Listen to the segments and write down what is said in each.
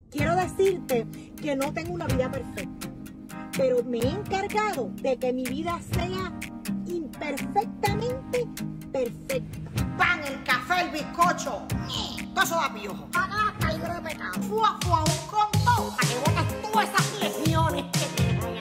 quiero decirte que no tengo una vida perfecta, pero me he encargado de que mi vida sea imperfectamente perfecta. Pan, el café, el bizcocho, todo eso da piojo. Paga hasta libre de pecado. Fua, fua, un conto, para que botes todas esas legiones que tienes allá.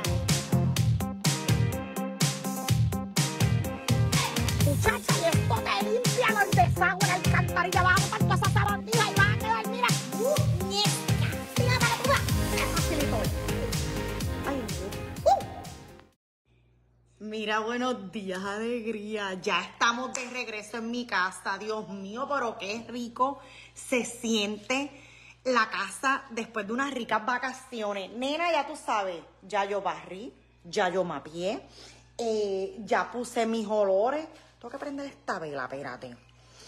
Muchacha, y esto te limpia los desagües en la alcantarilla. Vamos a todas esas sabandijas y vas a quedar, mira, muñeca. Mira para tú, qué facilito es. Ay, Mira, buenos días, alegría. Ya estamos de regreso en mi casa. Dios mío, pero qué rico se siente la casa después de unas ricas vacaciones. Nena, ya tú sabes, ya yo barrí, ya yo mapeé, ya puse mis olores. Tengo que prender esta vela, espérate.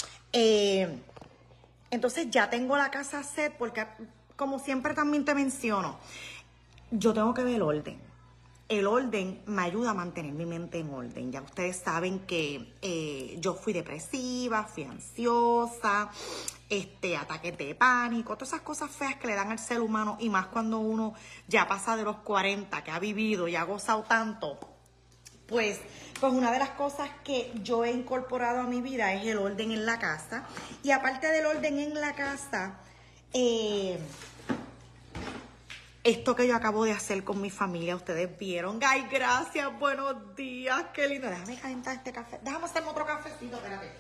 Entonces ya tengo la casa set porque, como siempre también te menciono, yo tengo que ver el orden. El orden me ayuda a mantener mi mente en orden. Ya ustedes saben que yo fui depresiva, fui ansiosa, ataques de pánico, todas esas cosas feas que le dan al ser humano, y más cuando uno ya pasa de los 40, que ha vivido y ha gozado tanto. Pues una de las cosas que yo he incorporado a mi vida es el orden en la casa. Y aparte del orden en la casa, esto que yo acabo de hacer con mi familia, ustedes vieron. Ay, gracias, buenos días, qué lindo. Déjame calentar este café. Déjame hacerme otro cafecito, espérate.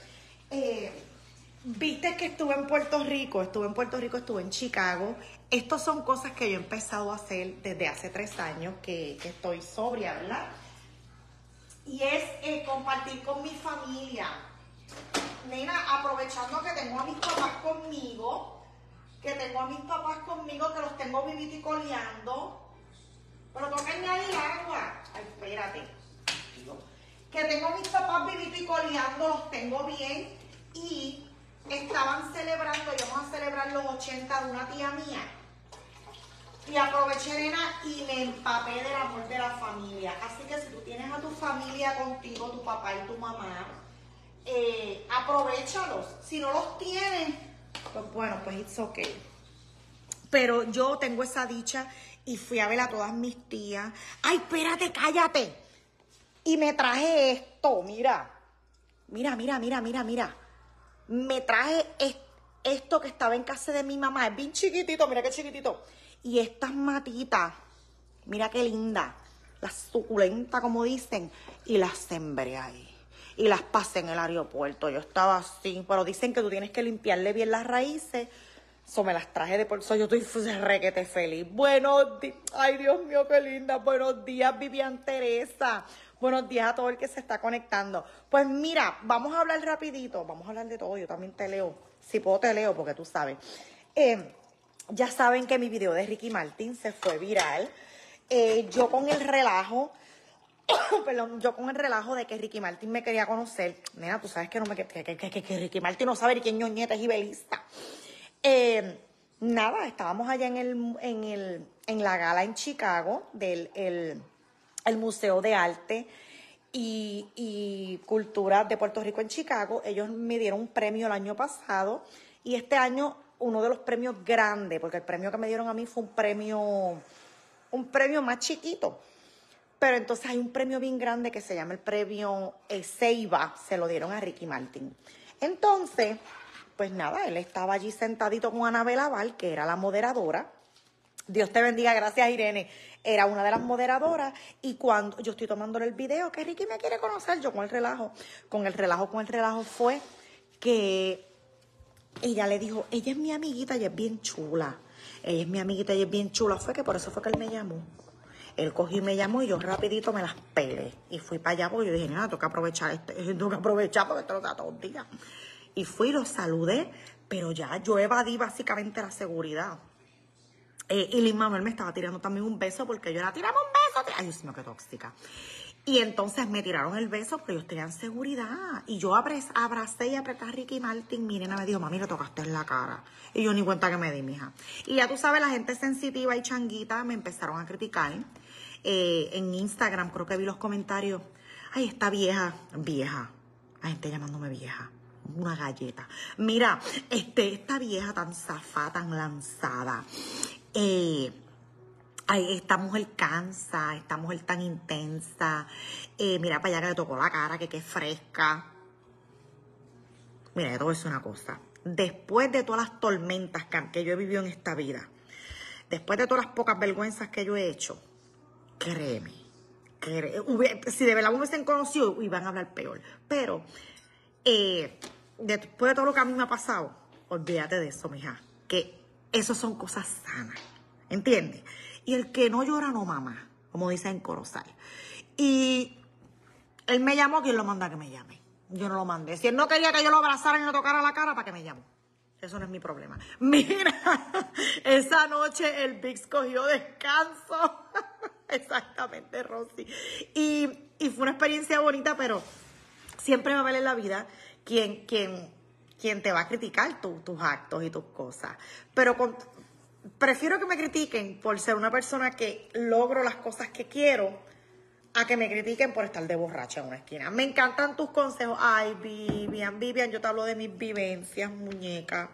Viste que estuve en Puerto Rico, estuve en Chicago. Estas son cosas que yo he empezado a hacer desde hace 3 años que estoy sobria, ¿verdad? Y es compartir con mi familia. Nena, aprovechando que tengo a mis papás conmigo, que los tengo viviticoleando, pero tengo que añadir agua. Ay, espérate. Que tengo a mis papás viviticoleando, los tengo bien, y estaban celebrando, y vamos a celebrar los 80 de una tía mía. Y aproveché, nena, y me empapé del amor de la familia. Así que si tú tienes a tu familia contigo, tu papá y tu mamá, aprovéchalos. Si no los tienes, pues bueno, pues it's okay. Pero yo tengo esa dicha y fui a ver a todas mis tías. ¡Ay, espérate, cállate! Y me traje esto, mira. Mira. Me traje esto que estaba en casa de mi mamá. Es bien chiquitito, mira qué chiquitito. Y estas matitas, mira qué linda. Las suculentas, como dicen. Y las sembré ahí. Y las pasé en el aeropuerto. Yo estaba así, pero dicen que tú tienes que limpiarle bien las raíces. Eso me las traje de por eso. Yo estoy requete feliz. Buenos días. Ay, Dios mío, qué linda. Buenos días, Vivian Teresa. Buenos días a todo el que se está conectando. Pues mira, vamos a hablar rapidito. Vamos a hablar de todo. Yo también te leo. Si puedo te leo, porque tú sabes. Ya saben que mi video de Ricky Martin se fue viral. Yo con el relajo... Perdón, yo con el relajo de que Ricky Martin me quería conocer. Nena, tú sabes que que Ricky Martin no sabe ni quién ñoñeta es Ibelista. Nada, estábamos allá en la gala en Chicago del el Museo de Arte y Cultura de Puerto Rico en Chicago. Ellos me dieron un premio el año pasado, y este año uno de los premios grandes, porque el premio que me dieron a mí fue un premio más chiquito. Pero entonces hay un premio bien grande que se llama el premio Ceiba, se lo dieron a Ricky Martin. Entonces, pues nada, él estaba allí sentadito con Anabel Aval, que era la moderadora. Dios te bendiga, gracias Irene. Era una de las moderadoras, y cuando yo estoy tomándole el video, que Ricky me quiere conocer, yo con el relajo fue que ella le dijo, ella es mi amiguita y es bien chula. Fue que por eso fue que él me llamó. Él cogió y me llamó, y yo rapidito me las pelé. Y fui para allá porque yo dije, nada, tengo que aprovechar porque esto lo da todo el día. Y fui, lo saludé, pero ya yo evadí básicamente la seguridad. Y Liz Manuel me estaba tirando también un beso, porque yo era, tirame un beso. Ay, Dios mío, qué tóxica. Y entonces me tiraron el beso, pero ellos tenían seguridad. Y yo abracé y apreté a Ricky Martin. Mi nena me dijo, mami, le tocaste en la cara. Y yo ni cuenta que me di, mija. Y ya tú sabes, la gente sensitiva y changuita me empezaron a criticar. En Instagram creo que vi los comentarios. Ay, esta vieja. La gente llamándome vieja. Una galleta. Mira, esta vieja tan zafada, tan lanzada. Ay, esta mujer cansa, esta mujer tan intensa. Mira para allá que le tocó la cara, que es fresca. Mira, yo te voy a decir una cosa. Después de todas las tormentas que yo he vivido en esta vida, después de todas las pocas vergüenzas que yo he hecho, créeme, si de verdad me hubiesen conocido, iban a hablar peor. Pero después de todo lo que a mí me ha pasado, olvídate de eso, mija. Que eso son cosas sanas. ¿Entiendes? Y el que no llora no mama, como dice en Corozal. Y él me llamó, ¿quién lo manda a que me llame? Yo no lo mandé. Si él no quería que yo lo abrazara y me tocara la cara, ¿para qué me llamó? Eso no es mi problema. Mira, esa noche el Vix cogió descanso. Exactamente, Rosy. Y fue una experiencia bonita, pero siempre va a haber en la vida quien te va a criticar tus actos y tus cosas. Pero prefiero que me critiquen por ser una persona que logro las cosas que quiero, a que me critiquen por estar de borracha en una esquina. Me encantan tus consejos. Ay, Vivian, yo te hablo de mis vivencias, muñeca.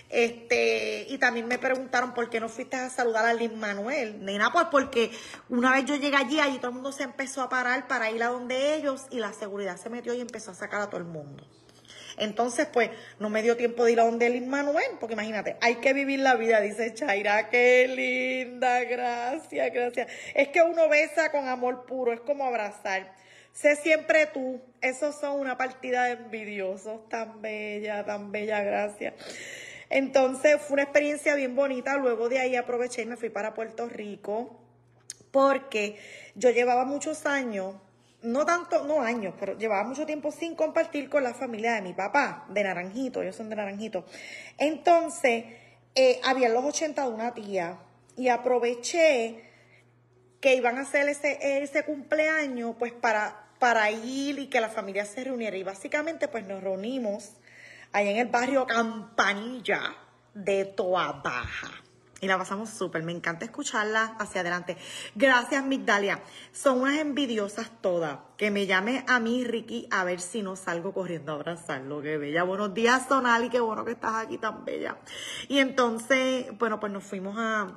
Y también me preguntaron por qué no fuiste a saludar a Lin Manuel. Nena, pues porque una vez yo llegué allí todo el mundo se empezó a parar para ir a donde ellos y la seguridad se metió y empezó a sacar a todo el mundo. Entonces, pues, no me dio tiempo de ir a donde Lin Manuel, porque imagínate, hay que vivir la vida, dice Chaira. Qué linda, gracias, gracias. Es que uno besa con amor puro, es como abrazar. Sé siempre tú, esos son una partida de envidiosos, tan bella, gracias. Entonces, fue una experiencia bien bonita. Luego de ahí aproveché y me fui para Puerto Rico, porque yo llevaba muchos años, no años, pero llevaba mucho tiempo sin compartir con la familia de mi papá, de Naranjito, ellos son de Naranjito. Entonces, había los 80 de una tía y aproveché que iban a hacer ese cumpleaños, pues para ir y que la familia se reuniera. Y básicamente, pues nos reunimos ahí en el barrio Campanilla de Toa Baja. Y la pasamos súper, me encanta escucharla hacia adelante. Gracias, Migdalia. Son unas envidiosas todas. Que me llame a mí, Ricky, a ver si no salgo corriendo a abrazarlo. Qué bella. Buenos días, Sonali, qué bueno que estás aquí tan bella. Y entonces, bueno, pues nos fuimos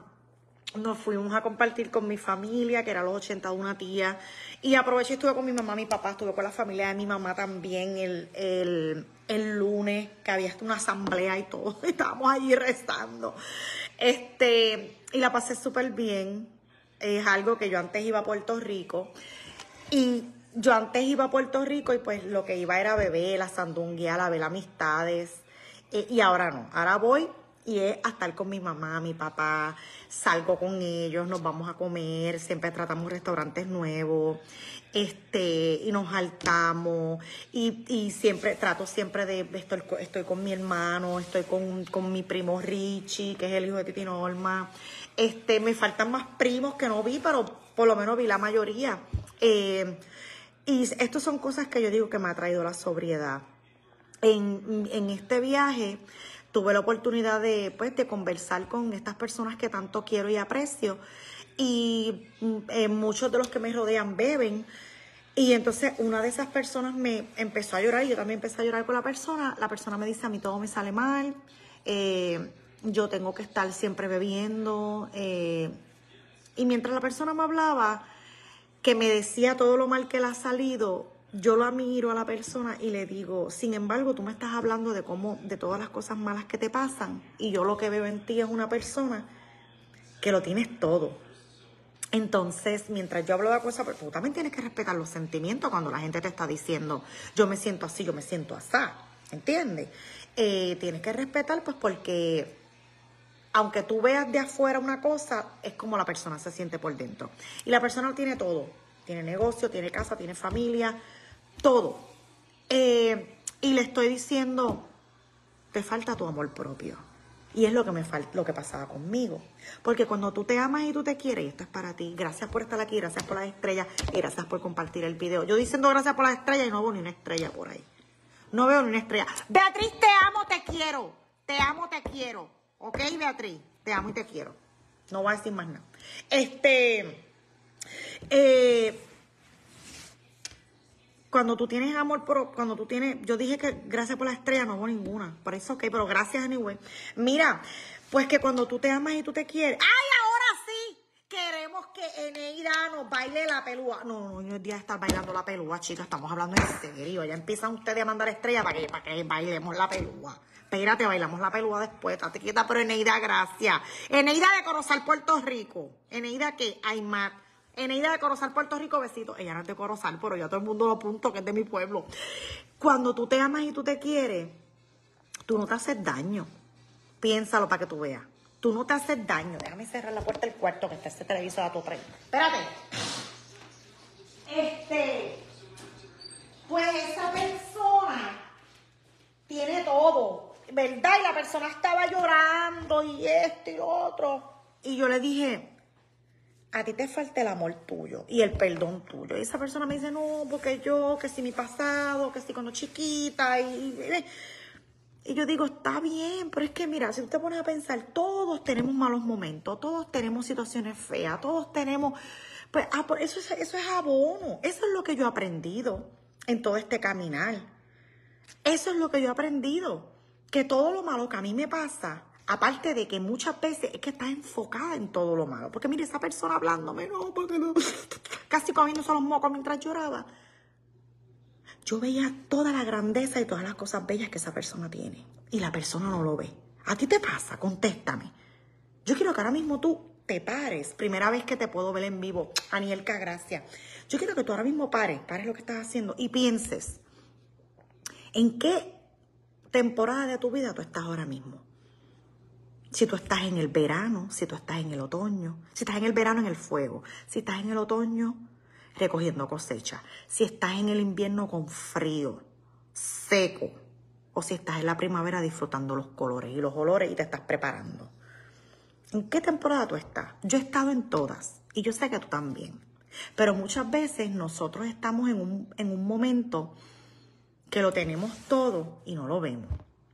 a compartir con mi familia, que era los 80 de una tía. Y aproveché y estuve con mi mamá, mi papá, estuve con la familia de mi mamá también el lunes, que había hasta una asamblea y todo. Estábamos allí rezando. Y la pasé súper bien. Es algo que yo antes iba a Puerto Rico. Y yo antes iba a Puerto Rico y pues lo que iba era beber, la sandunguear, a ver amistades. Y ahora no. Ahora voy y es a estar con mi mamá, mi papá. Salgo con ellos, nos vamos a comer. Siempre tratamos restaurantes nuevos. Y nos saltamos. Y trato siempre de estoy con mi hermano, estoy con mi primo Richie, que es el hijo de Titi Norma. Me faltan más primos que no vi, pero por lo menos vi la mayoría. Y estas son cosas que yo digo que me ha traído la sobriedad. En este viaje tuve la oportunidad de conversar con estas personas que tanto quiero y aprecio. Y muchos de los que me rodean beben. Y entonces una de esas personas me empezó a llorar y yo también empecé a llorar con la persona. La persona me dice, a mí todo me sale mal. Yo tengo que estar siempre bebiendo. Y mientras la persona me hablaba, que me decía todo lo mal que le ha salido, yo la miro a la persona y le digo, sin embargo, tú me estás hablando de todas las cosas malas que te pasan. Y yo lo que veo en ti es una persona que lo tienes todo. Entonces, mientras yo hablo de cosas, tú también tienes que respetar los sentimientos cuando la gente te está diciendo, yo me siento así, yo me siento asá, ¿entiendes? Tienes que respetar, pues, porque aunque tú veas de afuera una cosa, es como la persona se siente por dentro. Y la persona tiene todo, tiene negocio, tiene casa, tiene familia, todo. Y le estoy diciendo, te falta tu amor propio. Y es lo que pasaba conmigo. Porque cuando tú te amas y tú te quieres, y esto es para ti. Gracias por estar aquí, gracias por las estrellas y gracias por compartir el video. Yo diciendo gracias por las estrellas y no veo ni una estrella por ahí. No veo ni una estrella. Beatriz, te amo, te quiero. Te amo, te quiero. ¿Ok, Beatriz? Te amo y te quiero. No voy a decir más nada. Cuando tú tienes amor, cuando tú tienes, yo dije que gracias por la estrella no hubo ninguna, por eso ok, pero gracias anyway. Mira, Pues que cuando tú te amas y tú te quieres, ¡ay, ahora sí! Queremos que Eneida nos baile la pelúa. No es día de estar bailando la pelúa, chicas, estamos hablando en serio. Ya empiezan ustedes a mandar estrellas para que bailemos la pelúa. Espérate, bailamos la pelúa después, estate quieta, pero Eneida, gracias. Eneida de Corozal, Puerto Rico. Eneida que Aymat. Eneida de Corozal, Puerto Rico, besito. Ella no es de Corozal, pero ya todo el mundo lo apunto, que es de mi pueblo. Cuando tú te amas y tú te quieres, tú no te haces daño. Piénsalo para que tú veas. Tú no te haces daño. Déjame cerrar la puerta del cuarto que está ese televisor a tu tren. Espérate. Pues esa persona tiene todo, ¿verdad? Y la persona estaba llorando y esto y lo otro. Y yo le dije, a ti te falta el amor tuyo y el perdón tuyo. Y esa persona me dice, no, porque yo, que si mi pasado, que si cuando chiquita. Y yo digo, está bien, pero es que mira, si tú te pones a pensar, todos tenemos malos momentos, todos tenemos situaciones feas, todos tenemos... Pues eso es abono, eso es lo que yo he aprendido en todo este caminar. Eso es lo que yo he aprendido, que todo lo malo que a mí me pasa, aparte de que muchas veces es que estás enfocada en todo lo malo. Porque mire, esa persona hablándome, no, porque no, casi comiéndose los mocos mientras lloraba. Yo veía toda la grandeza y todas las cosas bellas que esa persona tiene. Y la persona no lo ve. ¿A ti te pasa? Contéstame. Yo quiero que ahora mismo tú te pares. Primera vez que te puedo ver en vivo. Anielka, gracias. Yo quiero que tú ahora mismo pares lo que estás haciendo y pienses en qué temporada de tu vida tú estás ahora mismo. Si tú estás en el verano, si tú estás en el otoño, si estás en el verano en el fuego, si estás en el otoño recogiendo cosecha, si estás en el invierno con frío, seco, o si estás en la primavera disfrutando los colores y los olores y te estás preparando. ¿En qué temporada tú estás? Yo he estado en todas y yo sé que tú también. Pero muchas veces nosotros estamos en un momento que lo tenemos todo y no lo vemos.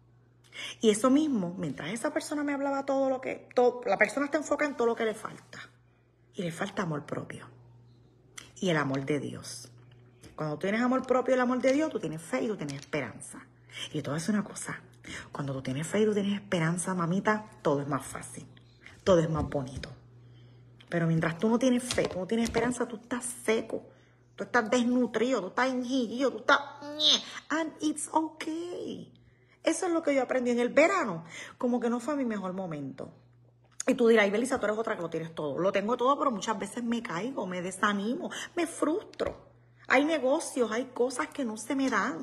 Y eso mismo, mientras esa persona me hablaba la persona está enfocada en todo lo que le falta. Y le falta amor propio. Y el amor de Dios. Cuando tú tienes amor propio y el amor de Dios, tú tienes fe y tú tienes esperanza. Y te voy a decir una cosa. Cuando tú tienes fe y tú tienes esperanza, mamita, todo es más fácil. Todo es más bonito. Pero mientras tú no tienes fe, tú no tienes esperanza, tú estás seco. Tú estás desnutrido, tú estás enjiguido, tú estás... And it's okay. Eso es lo que yo aprendí en el verano. Como que no fue mi mejor momento. Y tú dirás, Belisa, tú eres otra que lo tienes todo. Lo tengo todo, pero muchas veces me caigo, me desanimo, me frustro. Hay negocios, hay cosas que no se me dan.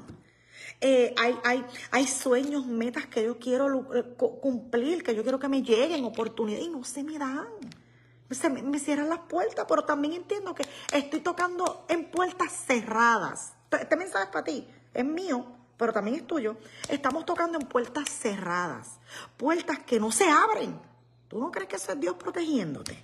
Hay sueños, metas que yo quiero cumplir, que yo quiero que me lleguen, oportunidades, y no se me dan. Me cierran las puertas, pero también entiendo que estoy tocando en puertas cerradas. Este mensaje es para ti, es mío, pero también es tuyo. Estamos tocando en puertas cerradas, puertas que no se abren. ¿Tú no crees que eso es Dios protegiéndote?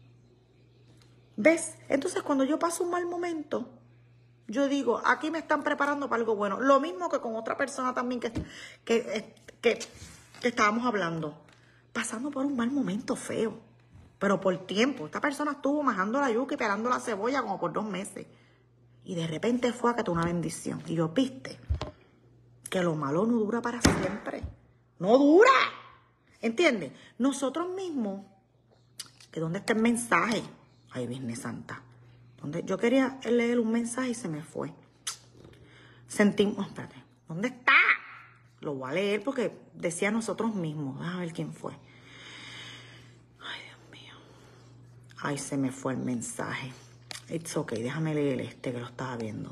¿Ves? Entonces, cuando yo paso un mal momento, yo digo, aquí me están preparando para algo bueno. Lo mismo que con otra persona también que estábamos hablando. Pasando por un mal momento feo. Pero por tiempo. Esta persona estuvo majando la yuca y pelando la cebolla como por 2 meses. Y de repente fue a que tuvo una bendición. Y yo, viste, que lo malo no dura para siempre. ¡No dura! ¿Entiendes? Nosotros mismos, que ¿dónde está el mensaje? Ay, Virgen Santa. Yo quería leer un mensaje y se me fue. Sentimos, espérate, ¿dónde está? Lo voy a leer porque decía nosotros mismos. A ver quién fue. Ay, Dios mío. Ay, se me fue el mensaje. It's okay, déjame leer que lo estaba viendo.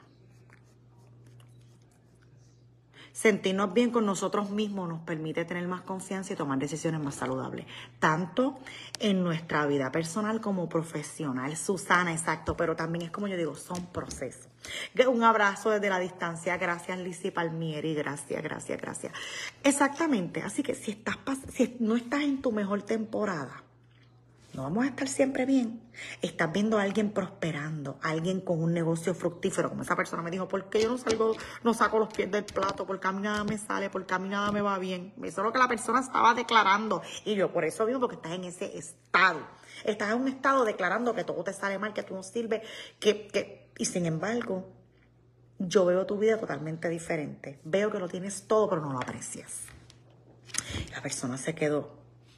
Sentirnos bien con nosotros mismos nos permite tener más confianza y tomar decisiones más saludables, tanto en nuestra vida personal como profesional. Susana, exacto, pero también es como yo digo, son procesos. Un abrazo desde la distancia, gracias Lizzy Palmieri, gracias. Exactamente, así que si no estás en tu mejor temporada, no vamos a estar siempre bien. Estás viendo a alguien prosperando, a alguien con un negocio fructífero, como esa persona me dijo, ¿por qué yo no saco los pies del plato? Porque a mí nada me sale, porque a mí nada me va bien. Eso es lo que la persona estaba declarando. Y yo por eso mismo, porque estás en ese estado. Estás en un estado declarando que todo te sale mal, que tú no sirves, y sin embargo, yo veo tu vida totalmente diferente. Veo que lo tienes todo, pero no lo aprecias. La persona se quedó.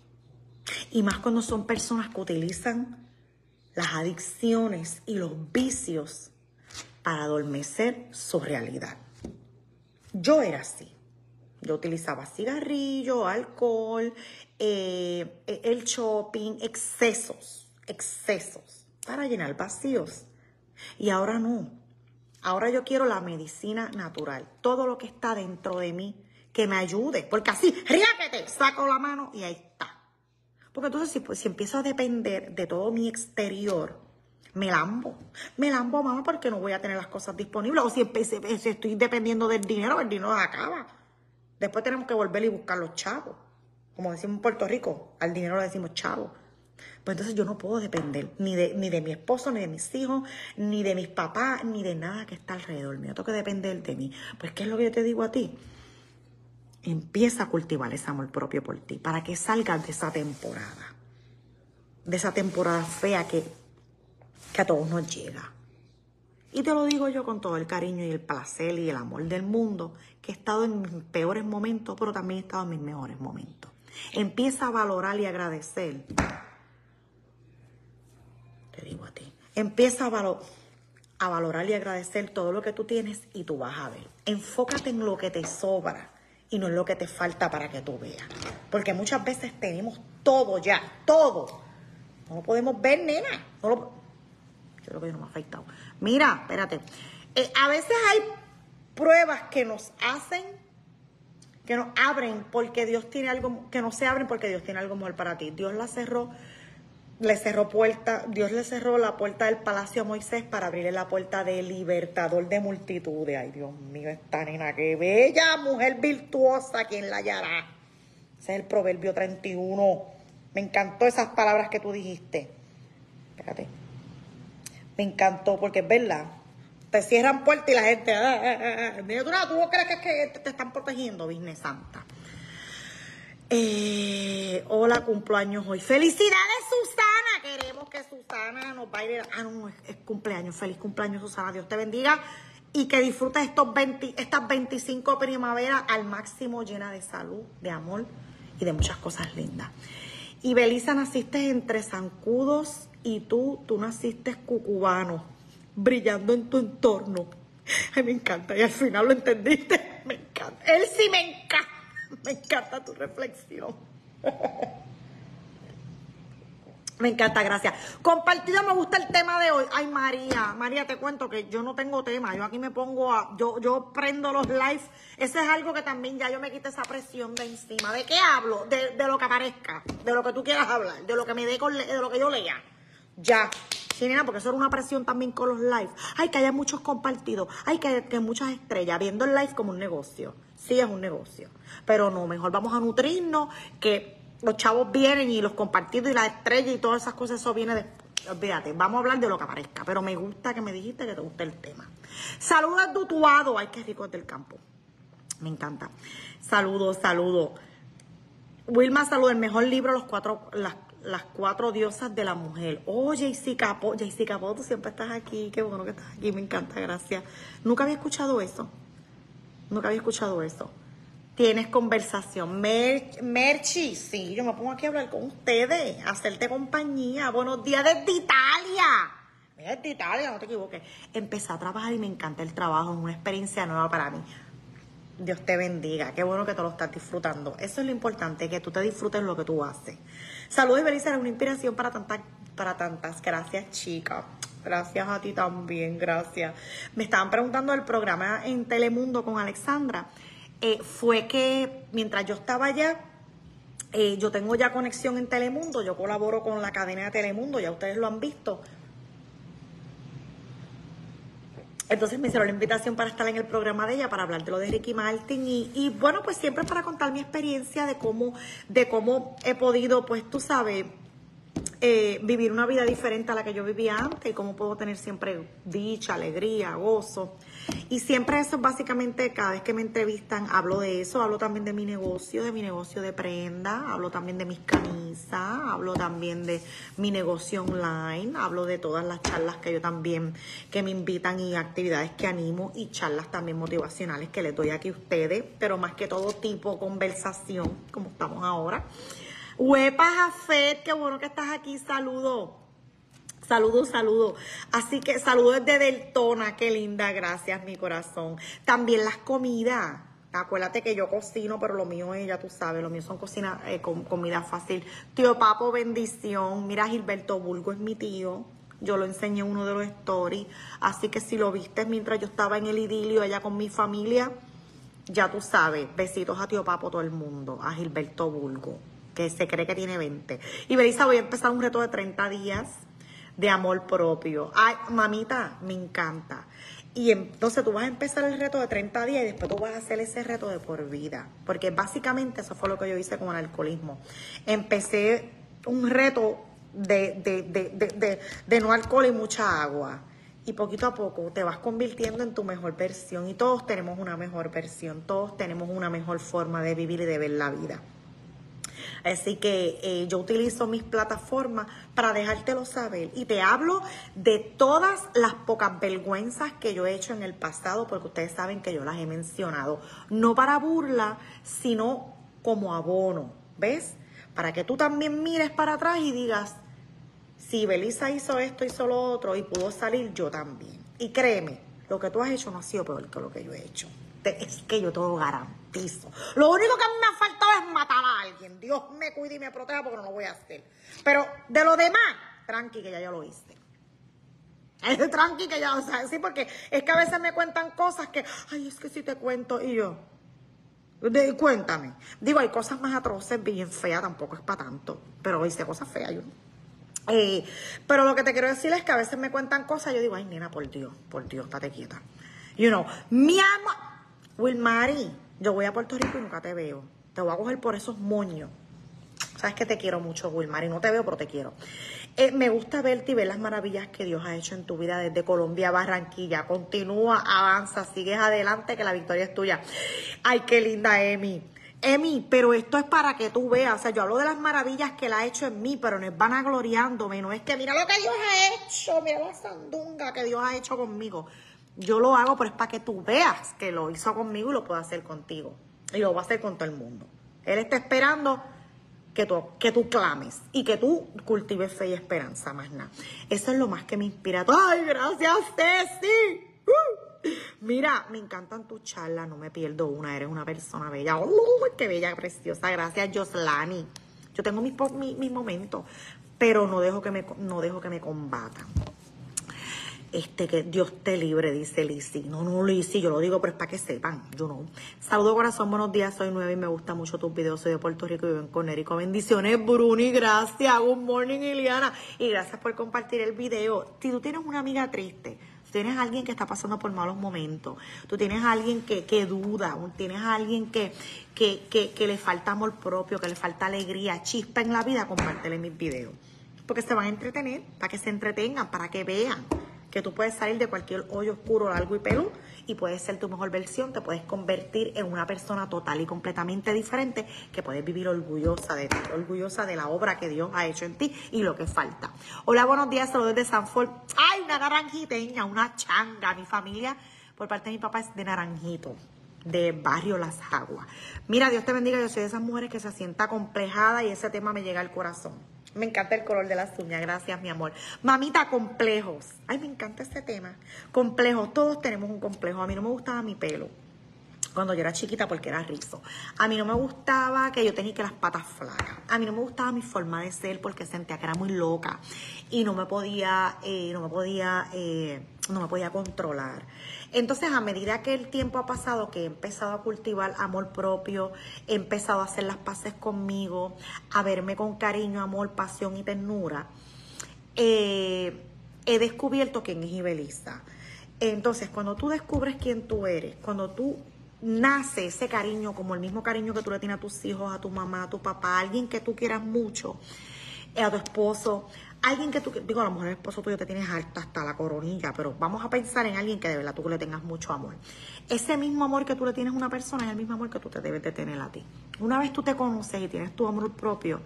Y más cuando son personas que utilizan las adicciones y los vicios para adormecer su realidad. Yo era así. Yo utilizaba cigarrillo, alcohol, el shopping, excesos para llenar vacíos. Y ahora no. Ahora yo quiero la medicina natural. Todo lo que está dentro de mí que me ayude. Porque así, ríapete, saco la mano y ahí está. Porque entonces si empiezo a depender de todo mi exterior, me lambo, mamá, porque no voy a tener las cosas disponibles. O si estoy dependiendo del dinero, el dinero se acaba. Después tenemos que volver y buscar los chavos. Como decimos en Puerto Rico, al dinero le decimos chavo. Pues entonces yo no puedo depender ni de mi esposo, ni de mis hijos, ni de mis papás, ni de nada que está alrededor mío. Tengo que depender de mí. Pues, ¿qué es lo que yo te digo a ti? Empieza a cultivar ese amor propio por ti, para que salgas de esa temporada fea que a todos nos llega. Y te lo digo yo con todo el cariño y el placer y el amor del mundo, que he estado en mis peores momentos, pero también he estado en mis mejores momentos. Empieza a valorar y agradecer. Te digo a ti. Empieza a valorar y agradecer todo lo que tú tienes y tú vas a ver. Enfócate en lo que te sobra y no en lo que te falta para que tú veas. Porque muchas veces tenemos todo ya, todo. No lo podemos ver, nena. Yo creo que yo no me he afeitado. Mira, espérate. A veces hay pruebas que nos hacen, que nos abren porque Dios tiene algo, que no se abren porque Dios tiene algo mejor para ti. Dios le cerró la puerta del palacio a Moisés para abrirle la puerta de libertador de multitudes. Ay, Dios mío, esta nena, qué bella, mujer virtuosa, ¿quién la hallará? Ese es el Proverbio 31. Me encantó esas palabras que tú dijiste. Espérate. Me encantó porque es verdad. Te cierran puertas y la gente... Mira, tú no crees que te están protegiendo, Virgen Santa. Hola, cumpleaños hoy. ¡Felicidades, Susana! Queremos que Susana nos baile. No, es cumpleaños. Feliz cumpleaños, Susana. Dios te bendiga. Y que disfrutes estas 25 primaveras al máximo, llena de salud, de amor y de muchas cosas lindas. Y Belisa, naciste entre zancudos y tú naciste cucubano, brillando en tu entorno. Ay, me encanta. Y al final lo entendiste. Me encanta. Él sí me encanta. Me encanta tu reflexión. Me encanta, gracias. Compartido, me gusta el tema de hoy. Ay, María, te cuento que yo no tengo tema. Yo aquí me pongo yo prendo los lives. Ese es algo que también ya yo me quité esa presión de encima. ¿De qué hablo? De lo que aparezca. De lo que tú quieras hablar. De lo que me dé de lo que yo lea. Ya. Sí, nena, porque eso era una presión también con los lives. Ay, que haya muchos compartidos. Ay, que muchas estrellas. Viendo el live como un negocio. Sí, es un negocio. Pero no, mejor vamos a nutrirnos, que los chavos vienen y los compartidos y las estrellas y todas esas cosas, eso viene después. Olvídate, vamos a hablar de lo que aparezca. Pero me gusta que me dijiste que te gusta el tema. Saludos de Utuado. Ay, qué rico es del campo. Me encanta. Saludos. Wilma, saluda. El mejor libro, las cuatro diosas de la mujer. Oh, JC Capó, tú siempre estás aquí. Qué bueno que estás aquí, me encanta, gracias. Nunca había escuchado eso. Tienes conversación. Merchi, sí, yo me pongo aquí a hablar con ustedes, a hacerte compañía. Buenos días desde Italia. Mira, desde Italia, no te equivoques. Empecé a trabajar y me encanta el trabajo, es una experiencia nueva para mí. Dios te bendiga, qué bueno que te lo estás disfrutando. Eso es lo importante, que tú te disfrutes lo que tú haces. Saludos y Belisa, eres una inspiración para tantas. Gracias, chica. Gracias a ti también, gracias. Me estaban preguntando del programa en Telemundo con Alexandra. Fue que mientras yo estaba allá, yo tengo ya conexión en Telemundo, yo colaboro con la cadena de Telemundo, ya ustedes lo han visto. Entonces me hicieron la invitación para estar en el programa de ella, para hablar de lo de Ricky Martin y bueno, pues siempre para contar mi experiencia de cómo he podido, pues tú sabes, vivir una vida diferente a la que yo vivía antes y cómo puedo tener siempre dicha, alegría, gozo. Y siempre eso es básicamente, cada vez que me entrevistan, hablo de eso, hablo también de mi negocio de prenda, hablo también de mis camisas, hablo también de mi negocio online, hablo de todas las charlas que yo también, que me invitan y actividades que animo y charlas también motivacionales que les doy aquí a ustedes, pero más que todo tipo conversación, como estamos ahora. Huepas Jafet, qué bueno que estás aquí, saludo. Saludo. Así que saludos desde Deltona, qué linda, gracias, mi corazón. También las comidas. Acuérdate que yo cocino, pero lo mío es, ya tú sabes, lo mío son comida fácil. Tío Papo, bendición. Mira, Gilberto Bulgo es mi tío. Yo lo enseñé en uno de los stories. Así que si lo viste mientras yo estaba en el idilio allá con mi familia, ya tú sabes. Besitos a Tío Papo, todo el mundo. A Gilberto Bulgo, que se cree que tiene 20. Y Belisa, voy a empezar un reto de 30 días de amor propio. Ay, mamita, me encanta. Y entonces tú vas a empezar el reto de 30 días y después tú vas a hacer ese reto de por vida. Porque básicamente eso fue lo que yo hice con el alcoholismo. Empecé un reto de no alcohol y mucha agua. Y poquito a poco te vas convirtiendo en tu mejor versión. Y todos tenemos una mejor versión. Todos tenemos una mejor forma de vivir y de ver la vida. Así que yo utilizo mis plataformas para dejártelo saber. Y te hablo de todas las pocas vergüenzas que yo he hecho en el pasado, porque ustedes saben que yo las he mencionado. No para burla, sino como abono. ¿Ves? Para que tú también mires para atrás y digas, si Belisa hizo esto, hizo lo otro y pudo salir, yo también. Y créeme, lo que tú has hecho no ha sido peor que lo que yo he hecho. Es que yo te lo garantizo. Lo único que a mí me ha faltado es matar a alguien. Dios me cuide y me proteja porque no lo voy a hacer. Pero de lo demás, tranqui que ya yo lo hice. Tranqui que ya, o sea, sí, porque es que a veces me cuentan cosas que, ay, es que si te cuento y yo, cuéntame. Digo, hay cosas más atroces, bien feas, tampoco es para tanto. Pero hice cosas feas yo. Pero lo que te quiero decir es que a veces me cuentan cosas y yo digo, ay, nena, por Dios, estate quieta. You know, mi amor, Wilmary, yo voy a Puerto Rico y nunca te veo. Te voy a coger por esos moños. Sabes que te quiero mucho, Wilmary. No te veo, pero te quiero. Me gusta verte y ver las maravillas que Dios ha hecho en tu vida desde Colombia a Barranquilla. Continúa, avanza, sigues adelante, que la victoria es tuya. Ay, qué linda, Emi. Emi, pero esto es para que tú veas. O sea, yo hablo de las maravillas que Él ha hecho en mí, pero no es vanagloriándome. No es que mira lo que Dios ha hecho, mira la sandunga que Dios ha hecho conmigo. Yo lo hago, pero es para que tú veas que lo hizo conmigo y lo puedo hacer contigo. Y lo va a hacer con todo el mundo. Él está esperando que tú clames y que tú cultives fe y esperanza, más nada. Eso es lo más que me inspira. ¡Ay, gracias, Ceci! Mira, me encantan tus charlas, no me pierdo una. Eres una persona bella. ¡Qué bella, preciosa! Gracias, Yoslani. Yo tengo mis momentos, pero no dejo que me combatan. Que Dios te libre, dice Lizzy. No, Lizzy, yo lo digo, pero es para que sepan, yo no. Saludo, corazón, buenos días, soy nueva y me gustan mucho tus videos, soy de Puerto Rico y vivo en Conérico. Bendiciones, Bruni, gracias, good morning, Iliana, y gracias por compartir el video. Si tú tienes una amiga triste, tú tienes a alguien que está pasando por malos momentos, tú tienes a alguien que duda, tienes a alguien que le falta amor propio, que le falta alegría, chispa en la vida, compártele mis videos. Porque se van a entretener, para que se entretengan, para que vean que tú puedes salir de cualquier hoyo oscuro, largo y peludo y puedes ser tu mejor versión, te puedes convertir en una persona total y completamente diferente que puedes vivir orgullosa de ti, orgullosa de la obra que Dios ha hecho en ti y lo que falta. Hola, buenos días, saludos de Sanford. ¡Ay, una naranjiteña, una changa! Mi familia, por parte de mi papá, es de Naranjito, de Barrio Las Aguas. Mira, Dios te bendiga, yo soy de esas mujeres que se sienta complejada y ese tema me llega al corazón. Me encanta el color de las uñas, gracias, mi amor. Mamita, complejos. Ay, me encanta este tema. Complejos, todos tenemos un complejo. A mí no me gustaba mi pelo cuando yo era chiquita porque era rizo. A mí no me gustaba que yo tenía que las patas flacas. A mí no me gustaba mi forma de ser porque sentía que era muy loca y no me podía controlar. Entonces, a medida que el tiempo ha pasado, que he empezado a cultivar amor propio, he empezado a hacer las paces conmigo, a verme con cariño, amor, pasión y ternura, he descubierto quién es Ibelisa. Entonces, cuando tú descubres quién tú eres, cuando tú nace ese cariño, como el mismo cariño que tú le tienes a tus hijos, a tu mamá, a tu papá, a alguien que tú quieras mucho, a tu esposo, alguien que tú, digo, a lo mejor el esposo tuyo te tienes hasta la coronilla, pero vamos a pensar en alguien que de verdad tú le tengas mucho amor. Ese mismo amor que tú le tienes a una persona es el mismo amor que tú te debes de tener a ti. Una vez tú te conoces y tienes tu amor propio,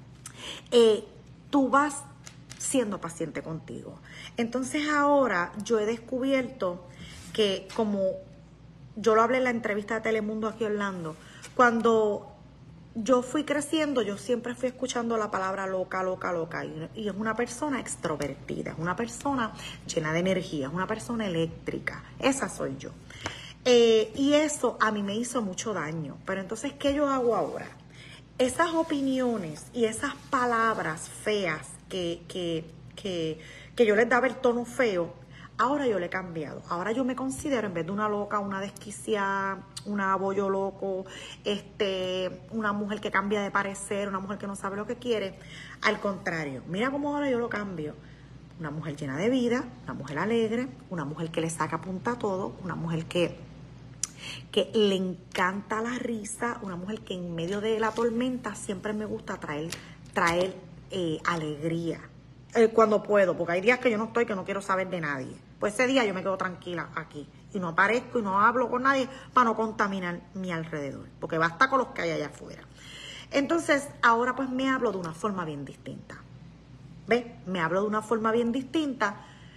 tú vas siendo paciente contigo. Entonces ahora yo he descubierto que, como yo lo hablé en la entrevista de Telemundo aquí en Orlando, cuando yo fui creciendo, yo siempre fui escuchando la palabra loca, loca, loca. Y es una persona extrovertida, es una persona llena de energía, es una persona eléctrica. Esa soy yo. Y eso a mí me hizo mucho daño. Pero entonces, ¿qué yo hago ahora? Esas opiniones y esas palabras feas que yo les daba el tono feo, ahora yo le he cambiado. Ahora yo me considero, en vez de una loca, una desquiciada, una bollo loco, una mujer que cambia de parecer, una mujer que no sabe lo que quiere. Al contrario, mira cómo ahora yo lo cambio. Una mujer llena de vida, una mujer alegre, una mujer que le saca punta a todo, una mujer que le encanta la risa, una mujer que en medio de la tormenta siempre me gusta traer alegría. Cuando puedo, porque hay días que yo no estoy, que no quiero saber de nadie. Pues ese día yo me quedo tranquila aquí y no aparezco y no hablo con nadie para no contaminar mi alrededor, porque basta con los que hay allá afuera. Entonces, ahora pues me hablo de una forma bien distinta. ¿Ves? Me hablo de una forma bien distinta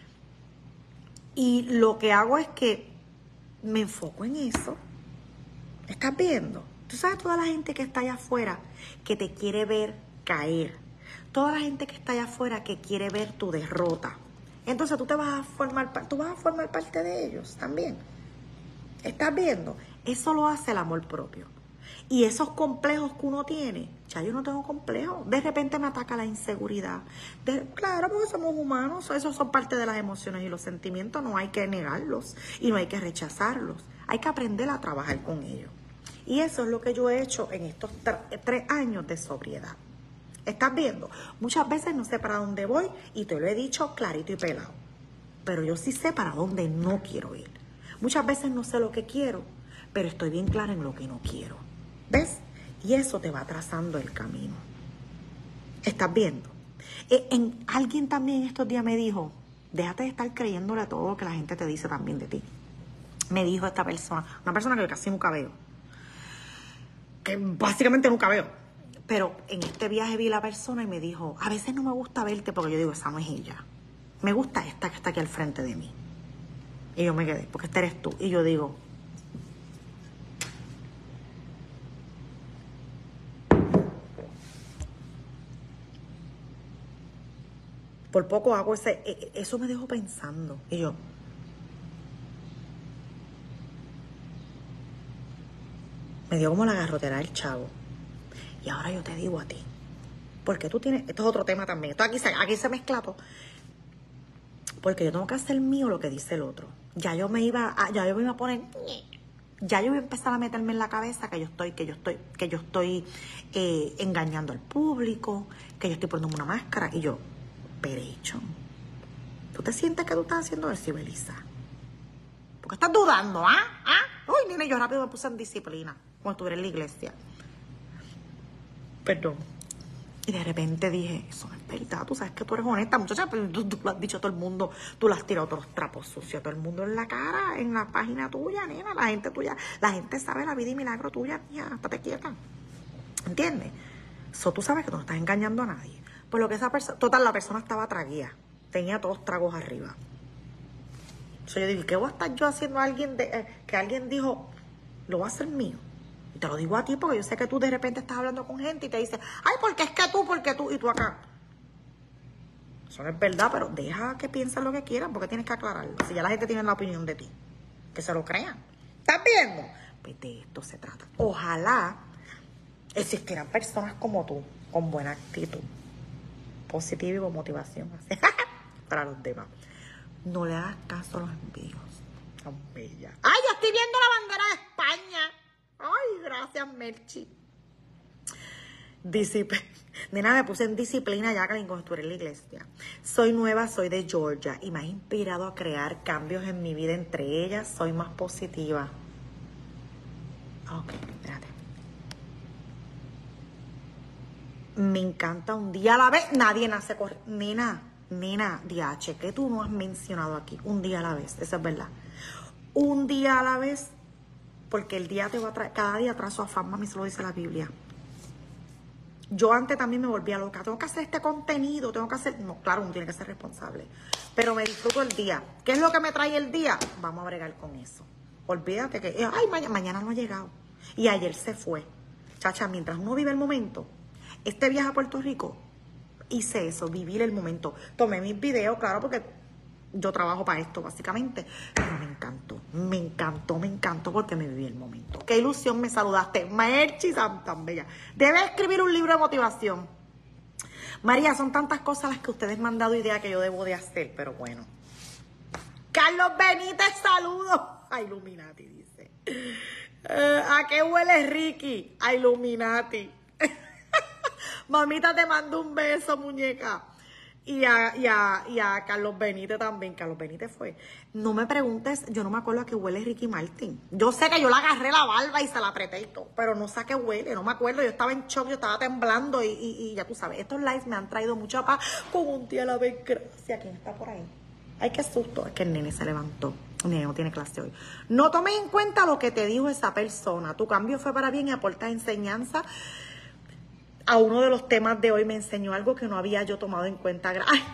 y lo que hago es que me enfoco en eso. ¿Estás viendo? Tú sabes toda la gente que está allá afuera que te quiere ver caer. Toda la gente que está allá afuera que quiere ver tu derrota. Entonces tú vas a formar parte de ellos también. ¿Estás viendo? Eso lo hace el amor propio. Y esos complejos que uno tiene, ya yo no tengo complejos. De repente me ataca la inseguridad. Claro, porque somos humanos, esos son parte de las emociones y los sentimientos, no hay que negarlos y no hay que rechazarlos. Hay que aprender a trabajar con ellos. Y eso es lo que yo he hecho en estos 3 años de sobriedad. ¿Estás viendo? Muchas veces no sé para dónde voy y te lo he dicho clarito y pelado. Pero yo sí sé para dónde no quiero ir. Muchas veces no sé lo que quiero, pero estoy bien clara en lo que no quiero. ¿Ves? Y eso te va trazando el camino. ¿Estás viendo? Alguien también estos días me dijo, déjate de estar creyéndole a todo lo que la gente te dice también de ti. Me dijo esta persona, una persona que casi nunca veo. Que básicamente nunca veo. Pero en este viaje vi la persona y me dijo, a veces no me gusta verte porque yo digo, esa no es ella. Me gusta esta que está aquí al frente de mí. Y yo me quedé, porque esta eres tú. Y yo digo, por poco hago eso me dejó pensando. Y yo, me dio como la garrotera del chavo. Y ahora yo te digo a ti, porque tú tienes, esto es otro tema también, esto aquí se mezcla todo, porque yo tengo que hacer mío lo que dice el otro. Ya yo me iba a poner, ya yo iba a empezar a meterme en la cabeza que yo estoy engañando al público, que yo estoy poniendo una máscara, y yo, perecho, ¿tú te sientes que tú estás haciendo eso, Belisa? Porque estás dudando, Uy, nene, yo rápido me puse en disciplina cuando estuve en la iglesia. Perdón. Y de repente dije, eso no es verdad, tú sabes que tú eres honesta, muchacha, pero tú lo has dicho a todo el mundo, tú le has tirado todos los trapos sucios a todo el mundo en la cara, en la página tuya, nena, la gente sabe la vida y milagro tuya, niña, estate quieta. ¿Entiendes? Eso tú sabes que tú no estás engañando a nadie. Por lo que esa persona, total, la persona estaba traguía, tenía todos tragos arriba. Entonces yo digo, ¿qué voy a estar yo haciendo a alguien que alguien dijo, lo va a hacer mío? Y te lo digo a ti porque yo sé que tú de repente estás hablando con gente y te dice, ay, porque tú, y tú acá. Eso no es verdad, pero deja que piensen lo que quieran porque tienes que aclararlo. Si ya la gente tiene la opinión de ti, que se lo crean. ¿Estás viendo? Pues de esto se trata. Ojalá existieran personas como tú, con buena actitud, positiva y con motivación para los demás. No le hagas caso a los envidiosos. Tan bella. ¡Ay, yo estoy viendo la bandera de España! ¡Ay, gracias, Merchi! Nena, me puse en disciplina ya, que cuando estuve en la iglesia. Soy nueva, soy de Georgia y me ha inspirado a crear cambios en mi vida. Entre ellas, soy más positiva. Ok, espérate. Me encanta un día a la vez. Nadie nace corriendo. Nena, DH, que tú no has mencionado aquí. Un día a la vez, eso es verdad. Un día a la vez, porque el día te va a traer, cada día trae su afán, mami, se lo dice la Biblia. Yo antes también me volvía loca. Tengo que hacer este contenido, tengo que hacer... No, claro, uno tiene que ser responsable. Pero me disfruto el día. ¿Qué es lo que me trae el día? Vamos a bregar con eso. Olvídate que... Ay, mañana no ha llegado. Y ayer se fue. chacha, mientras uno vive el momento, este viaje a Puerto Rico, hice eso, vivir el momento. Tomé mis videos, claro, porque yo trabajo para esto, básicamente. Pero me encantó porque me viví el momento. Qué ilusión me saludaste. Maerchi tan bella. Debe escribir un libro de motivación. María, son tantas cosas las que ustedes me han dado idea que yo debo de hacer, pero bueno. Carlos Benítez, saludos. A Illuminati, dice. ¿A qué huele Ricky? A Illuminati. Mamita, te mando un beso, muñeca. Y a Carlos Benítez también. Carlos Benítez fue. No me preguntes, yo no me acuerdo a qué huele Ricky Martin. Yo sé que yo le agarré la barba y se la apreté y todo, pero no sé a qué huele, no me acuerdo. Yo estaba en shock, yo estaba temblando y ya tú sabes, estos lives me han traído mucha paz con un día a la vez. Gracias. ¿Quién está por ahí? Ay, qué susto. Es que el nene se levantó. El nene no tiene clase hoy. No tomes en cuenta lo que te dijo esa persona. Tu cambio fue para bien y aporta enseñanza. A uno de los temas de hoy me enseñó algo que no había yo tomado en cuenta. Ay,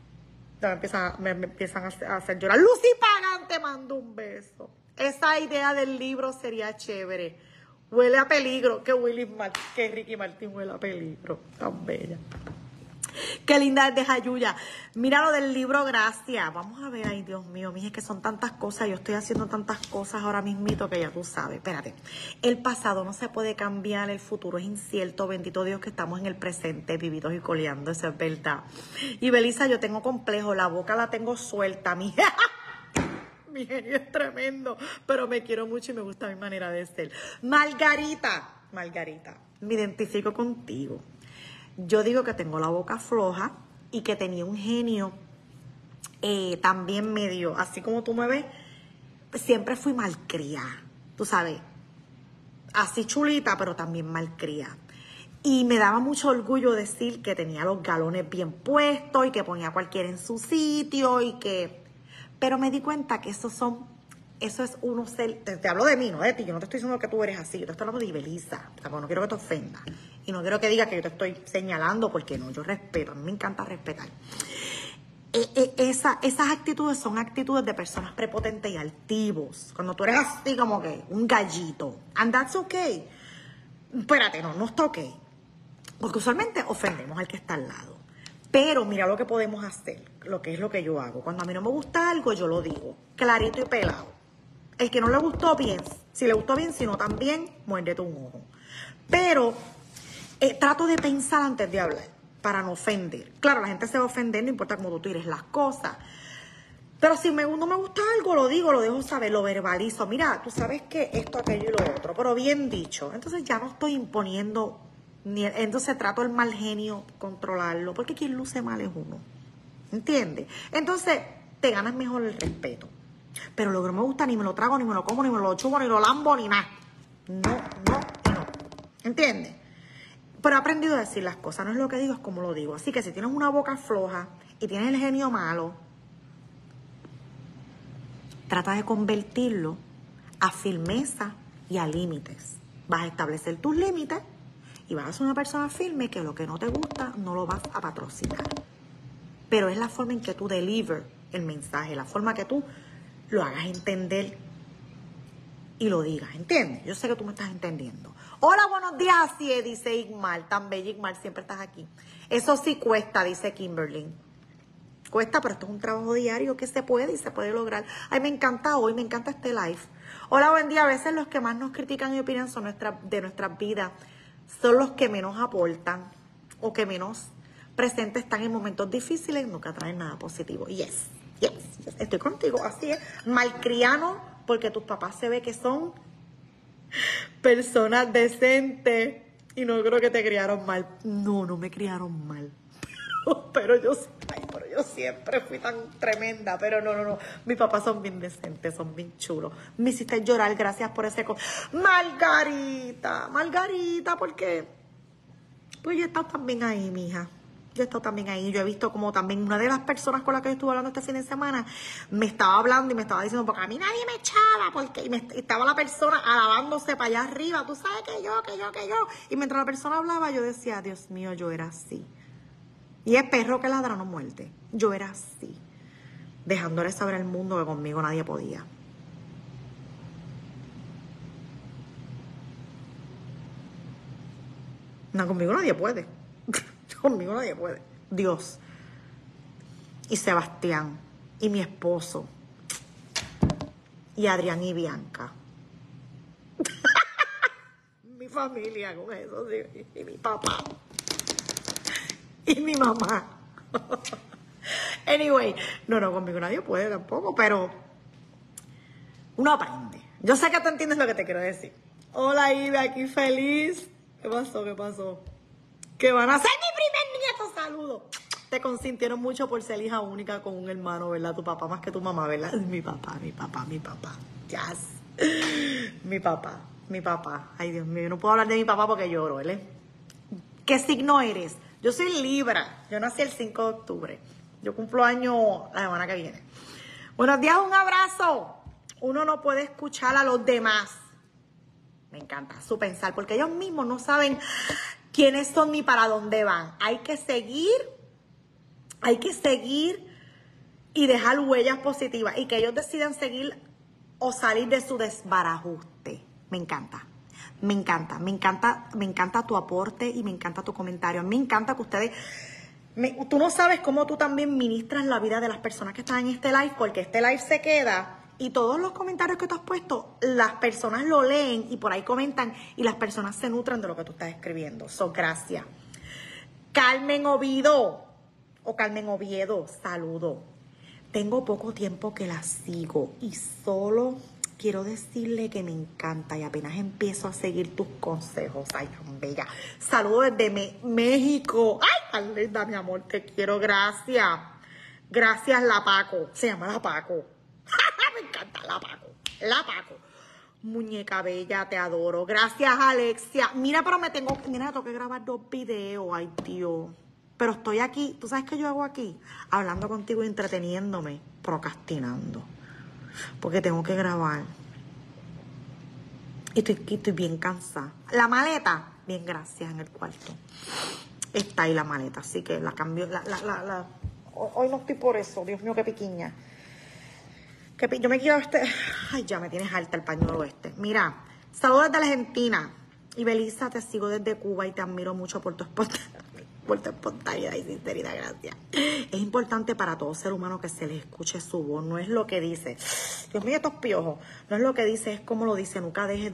me empiezan a hacer llorar. Lucy Pagan, te mando un beso. Esa idea del libro sería chévere. Huele a peligro. Que Ricky Martin huele a peligro. Tan bella. Qué linda es de Jayuya. Mira lo del libro, gracias. Vamos a ver, ay Dios mío, mija, es que son tantas cosas. Yo estoy haciendo tantas cosas ahora mismito que ya tú sabes. Espérate. El pasado no se puede cambiar, el futuro es incierto. Bendito Dios que estamos en el presente, vividos y coleando, eso es verdad. Y Belisa, yo tengo complejo, la boca la tengo suelta, mija. Mi genio es tremendo, pero me quiero mucho y me gusta mi manera de ser. Margarita, me identifico contigo. Yo digo que tengo la boca floja y que tenía un genio también medio, así como tú me ves, siempre fui malcriada, tú sabes, así chulita, pero también malcriada. Y me daba mucho orgullo decir que tenía los galones bien puestos y que ponía a cualquiera en su sitio y que... Pero me di cuenta que eso es uno ser... Te hablo de mí, no de ti. Yo no te estoy diciendo que tú eres así. Yo te estoy hablando de Ibeliza. O sea, no quiero que te ofendas. Y no quiero que digas que yo te estoy señalando porque no. Yo respeto. A mí me encanta respetar. Esas actitudes son actitudes de personas prepotentes y altivos. Cuando tú eres así como que un gallito. And that's okay. Espérate, no está okay. Porque usualmente ofendemos al que está al lado. Pero mira lo que podemos hacer. Lo que es lo que yo hago. Cuando a mí no me gusta algo, yo lo digo. Clarito y pelado. El que no le gustó, bien. Si le gustó bien, si no también, muérdete un ojo. Pero trato de pensar antes de hablar, para no ofender. Claro, la gente se va a ofender, no importa cómo tú tires las cosas. Pero si no me gusta algo, lo digo, lo dejo saber, lo verbalizo. Mira, tú sabes que esto, aquello y lo otro, pero bien dicho. Entonces ya no estoy imponiendo, entonces trato el mal genio, controlarlo, porque quien luce mal es uno. ¿Entiendes? Entonces te ganas mejor el respeto. Pero lo que no me gusta, ni me lo trago, ni me lo como, ni me lo chupo, ni lo lambo, ni nada. No. ¿Entiendes? Pero he aprendido a decir las cosas. No es lo que digo, es como lo digo. Así que si tienes una boca floja y tienes el genio malo, trata de convertirlo a firmeza y a límites. Vas a establecer tus límites y vas a ser una persona firme que lo que no te gusta no lo vas a patrocinar. Pero es la forma en que tú deliver el mensaje, la forma que tú lo hagas entender y lo digas, ¿entiendes? Yo sé que tú me estás entendiendo. Hola, buenos días, así es, dice Igmar. Tan bella, Igmar, siempre estás aquí. Eso sí cuesta, dice Kimberly. Cuesta, pero esto es un trabajo diario que se puede y se puede lograr. Ay, me encanta hoy, me encanta este live. Hola, buen día. A veces los que más nos critican y opinan son de nuestras vidas. Son los que menos aportan o que menos presentes están en momentos difíciles y nunca traen nada positivo. Yes. Estoy contigo, así es. Malcriano, porque tus papás se ve que son personas decentes y no creo que te criaron mal. No me criaron mal. Pero yo siempre fui tan tremenda. Pero no. Mis papás son bien decentes, son bien chulos. Me hiciste llorar, gracias por ese... Margarita, porque... Pues yo he estado también ahí, mija. Yo he estado también ahí. Yo he visto como también una de las personas con las que yo estuve hablando este fin de semana me estaba hablando y me estaba diciendo, porque a mí nadie me echaba, porque estaba la persona alabándose para allá arriba. Tú sabes que yo. Y mientras la persona hablaba, yo decía, Dios mío, yo era así. Y es perro que ladra no muerde. Yo era así. Dejándole saber al mundo que conmigo nadie podía. No, conmigo nadie puede. Conmigo nadie puede. Dios. Y Sebastián. Y mi esposo. Y Adrián y Bianca. Mi familia con eso, sí. Y mi papá. Y mi mamá. Anyway, no, conmigo nadie puede tampoco, pero uno aprende. Yo sé que tú entiendes lo que te quiero decir. Hola, Ibe, aquí feliz. ¿Qué pasó? Que van a ser mi primer nieto, saludo. Te consintieron mucho por ser hija única con un hermano, ¿verdad? Tu papá más que tu mamá, ¿verdad? Mi papá. Yes. Mi papá. Ay, Dios mío, yo no puedo hablar de mi papá porque lloro, ¿verdad? ¿Qué signo eres? Yo soy Libra. Yo nací el 5 de octubre. Yo cumplo año la semana que viene. Buenos días, un abrazo. Uno no puede escuchar a los demás. Me encanta su pensar, porque ellos mismos no saben quiénes son ni para dónde van. Hay que seguir y dejar huellas positivas. Y que ellos decidan seguir o salir de su desbarajuste. Me encanta. Me encanta tu aporte y me encanta tu comentario. Me encanta que ustedes... tú no sabes cómo tú también ministras la vida de las personas que están en este live, porque este live se queda y todos los comentarios que tú has puesto, las personas lo leen y por ahí comentan y las personas se nutren de lo que tú estás escribiendo. Gracias. Carmen Oviedo, saludo. Tengo poco tiempo que la sigo y solo... quiero decirle que me encanta y apenas empiezo a seguir tus consejos. Ay, tan bella. Saludos desde México. Ay, tan linda, mi amor. Te quiero. Gracias. Gracias, La Paco. Se llama La Paco. Me encanta La Paco. Muñeca bella, te adoro. Gracias, Alexia. Mira, pero tengo que grabar 2 videos. Ay, Dios. Pero estoy aquí. ¿Tú sabes qué yo hago aquí? Hablando contigo y entreteniéndome. Procrastinando. Porque tengo que grabar. Y estoy bien cansada. La maleta, bien, gracias, en el cuarto. Está ahí la maleta, así que la cambio. Hoy no estoy por eso. Dios mío, qué piquiña. Yo me quiero Ay, ya me tienes alta el pañuelo este. Mira, saludos desde Argentina. Y Belisa, te sigo desde Cuba y te admiro mucho por tu espontaneidad y sinceridad, gracias. Es importante para todo ser humano que se le escuche su voz, no es lo que dice. Dios mío, estos piojos. No es lo que dice, es como lo dice. Nunca dejes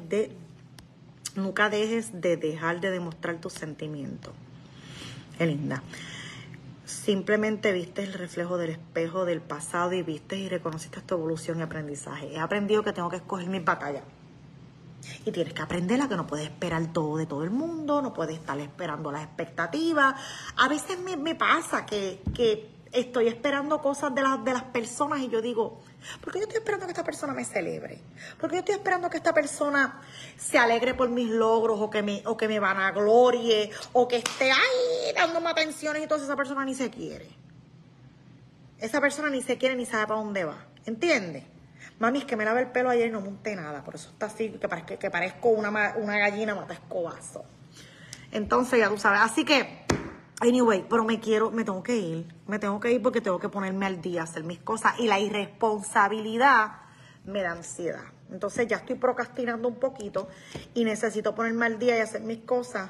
de dejar de demostrar tus sentimientos. Qué linda. Simplemente viste el reflejo del espejo del pasado y viste y reconociste tu evolución y aprendizaje. He aprendido que tengo que escoger mis batallas. Y tienes que aprender a que no puedes esperar todo de todo el mundo, no puedes estar esperando las expectativas. A veces me pasa que estoy esperando cosas de las personas y yo digo, ¿por qué yo estoy esperando que esta persona me celebre? ¿Por qué yo estoy esperando que esta persona se alegre por mis logros o que me vanaglorie o que esté ahí dándome atenciones y todo? Esa persona ni se quiere. Esa persona ni se quiere ni sabe para dónde va. ¿Entiendes? Mami, es que me lavé el pelo ayer y no monté nada. Por eso está así, que parezco una gallina mata escobazo. Entonces, ya tú sabes. Así que, anyway, pero me tengo que ir. Me tengo que ir porque tengo que ponerme al día, hacer mis cosas. Y la irresponsabilidad me da ansiedad. Entonces, ya estoy procrastinando un poquito y necesito ponerme al día y hacer mis cosas.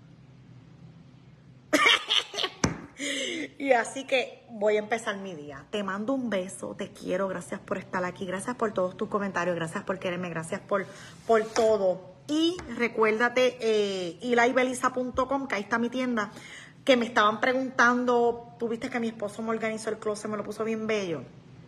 Y así que voy a empezar mi día. Te mando un beso, te quiero, gracias por estar aquí, gracias por todos tus comentarios, gracias por quererme, gracias por todo. Y recuérdate, ilaibelisa.com, que ahí está mi tienda, que me estaban preguntando, tú viste que mi esposo me organizó el closet, me lo puso bien bello.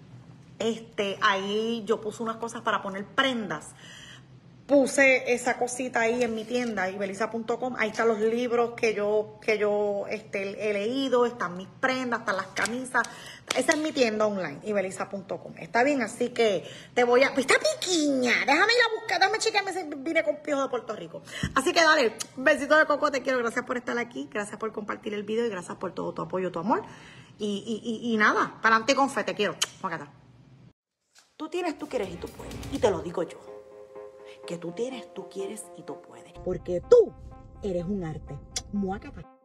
Ahí yo puse unas cosas para poner prendas. Puse esa cosita ahí en mi tienda, ibelisa.com. Ahí están los libros que yo he leído, están mis prendas, están las camisas. Esa es mi tienda online, ibelisa.com. Está bien, así que te voy a... ¡Está piquiña! Déjame ir a buscar, déjame chequearme si vine con piojos de Puerto Rico. Así que dale, besito de coco, te quiero. Gracias por estar aquí, gracias por compartir el video y gracias por todo tu apoyo, tu amor. Y nada, para adelante con fe, te quiero. Vamos acá. Tú tienes, tú quieres y tú puedes. Y te lo digo yo. Que tú tienes, tú quieres y tú puedes. Porque tú eres un arte. Muácata.